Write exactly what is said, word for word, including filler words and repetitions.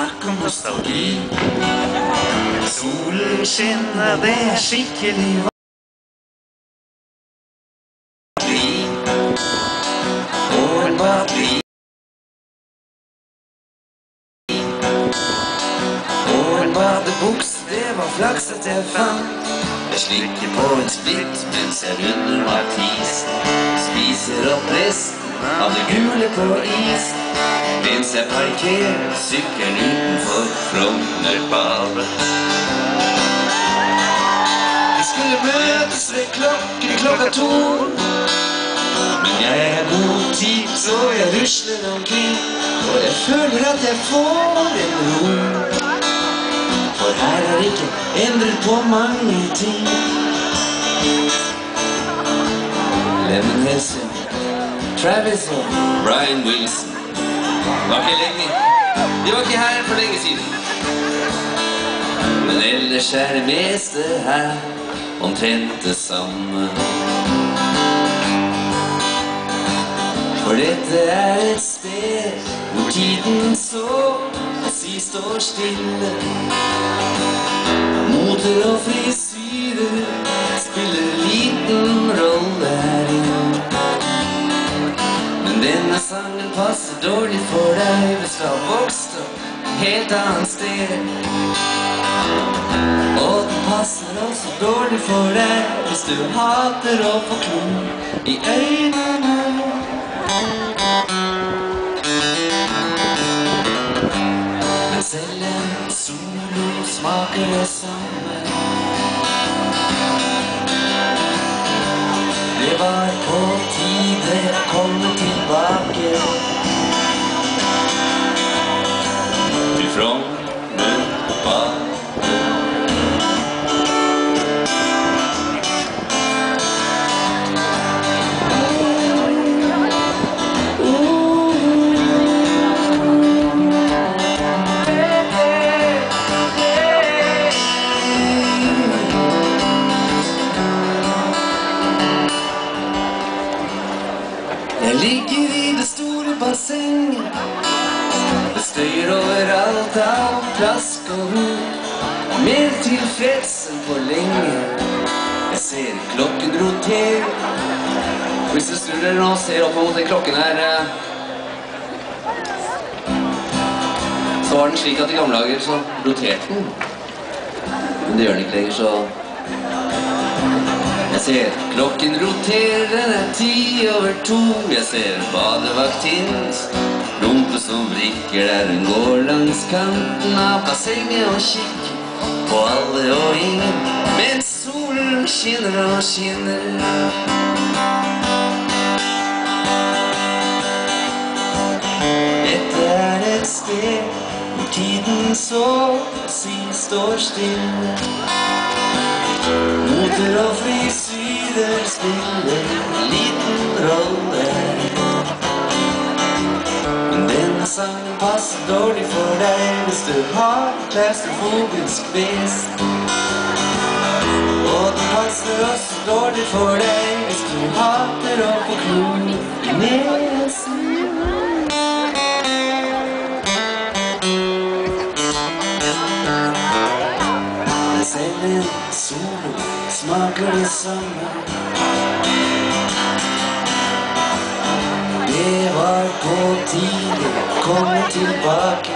snakk om nostalgi. Solen skinner, det er skikkelig vanlig. Og en batteri. Og en badebuks, det var flakset jeg fant. Jeg slikker på en splitt mens jeg runder martis. Spiser opp resten av det gule på is. Mens jeg parkerer sykkelen utenfor Frognerbadet. Vi skulle møtes ved klokken klokka to. Men jeg har god tid, så jeg rusler omkring. Og jeg føler at jeg får en ro. For her er ikke endret på mange ting. Lemon Helsing, Travis og Brian Wilson. Var ikke lenge. De var ikke her for lenge siden. Men ellers er det meste her omtrent det samme. For dette er et sted hvor tiden så å si står stille. Moter og frisyrer spiller liten rolle her inne. Men denne sangen passer dårlig for deg hvis du har vokst opp helt annet sted. Og den passer også dårlig for deg hvis du hater å få klump i øynene. Men selv en solo smaker det samme. Det var på tide å komme tilbake til Frognerbadet. Jeg ligger i det store bassenget. Det støyer overalt av plask og hod. Mer tilfreds enn på lenge. Jeg ser klokken rotere. Hvis du snur dere nå og ser opp mot den klokken her, så var den slik at i gamle dager så roterte den. Men det gjør den ikke lenger, så jeg ser klokken roterer, den er ti over to. Jeg ser badevaktinens rumpe som vrikker der hun går langs kanten av bassenget og kikker på alle og ingen, mens solen skinner og skinner. Dette er et sted hvor tiden så å si står stille. Moter og frisyrer spiller en liten rolle. Men denne sangen passer dårlig for deg hvis du har klaustrofobisk ves. Og den passer også dårlig for deg hvis du hater å få klump i nesen. Selv en solo smaker det samme. Det var på tide å komme tilbake